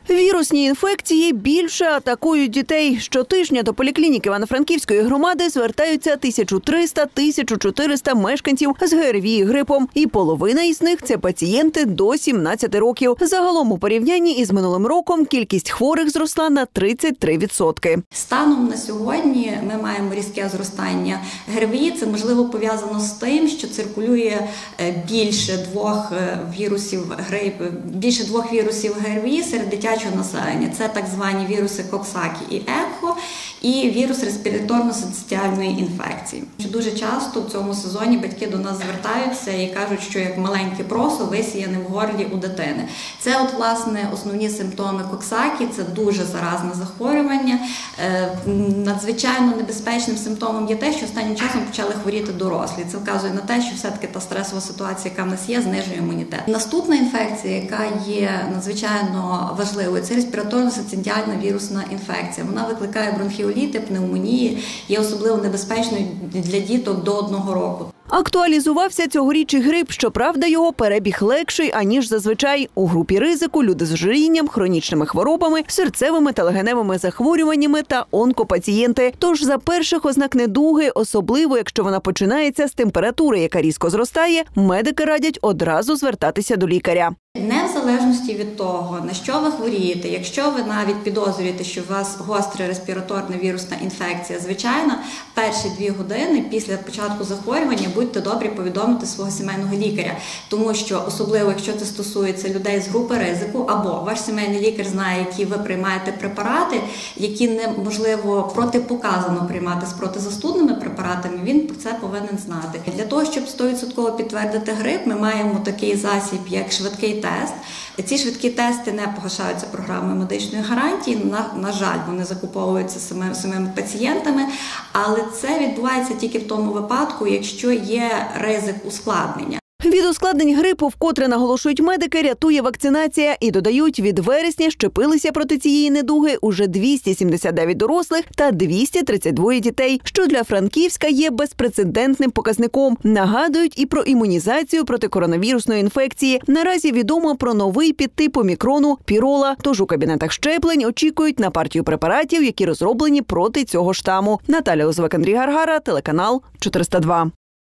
Вірусні інфекції більше атакують дітей. Щотижня до поліклініки Івано-Франківської громади звертаються 1300-1400 мешканців з ГРВІ і грипом. І половина із них – це пацієнти до 17 років. Загалом у порівнянні із минулим роком кількість хворих зросла на 33%. Станом на сьогодні ми маємо різке зростання ГРВІ. Це, можливо, пов'язано з тим, що циркулює більше двох вірусів ГРВІ серед дитячого населення. Це так звані віруси Коксакі і Ехо і вірус респіраторно-синцитіальної інфекції. Дуже часто в цьому сезоні батьки до нас звертаються і кажуть, що як маленьке просо висіяне в горлі у дитини. Це власне основні симптоми Коксакі, це дуже заразне захворювання. Надзвичайно небезпечним симптомом є те, що останнім часом почали хворіти дорослі. Це вказує на те, що все-таки та стресова ситуація, яка в нас є, знижує імунітет. Наступна інфекція, яка є надзвичайно важливою, це респіраторно-синцитіальна вірусна інфекція. Вона викликає бронхіоліти, пневмонії, є особливо небезпечною для діток до 1 року. Актуалізувався цьогоріч і грип. Щоправда, його перебіг легший, аніж зазвичай. У групі ризику – люди з ожирінням, хронічними хворобами, серцевими та легеневими захворюваннями та онкопацієнти. Тож за перших ознак недуги, особливо якщо вона починається з температури, яка різко зростає, медики радять одразу звертатися до лікаря. Не в залежності від того, на що ви хворієте, якщо ви навіть підозрюєте, що у вас гостра респіраторна вірусна інфекція, звичайно, перші 2 години після початку захворювання будьте добрі повідомити свого сімейного лікаря. Тому що, особливо, якщо це стосується людей з групи ризику, або ваш сімейний лікар знає, які ви приймаєте препарати, які неможливо протипоказано приймати з протизастудними препаратами, він про це повинен знати. Для того, щоб 100% підтвердити грип, ми маємо такий засіб, як швидкий тест. Ці швидкі тести не погашаються програмою медичної гарантії, на жаль, вони закуповуються самими пацієнтами, але це відбувається тільки в тому випадку, якщо є ризик ускладнення. Від ускладнень грипу, вкотре наголошують медики, рятує вакцинація і додають, від вересня щепилися проти цієї недуги уже 279 дорослих та 232 дітей, що для Франківська є безпрецедентним показником. Нагадують і про імунізацію проти коронавірусної інфекції. Наразі відомо про новий підтип омікрону – пірола, тож у кабінетах щеплень очікують на партію препаратів, які розроблені проти цього штаму. Наталя Лозовик, Андрій Гаргара, телеканал 402.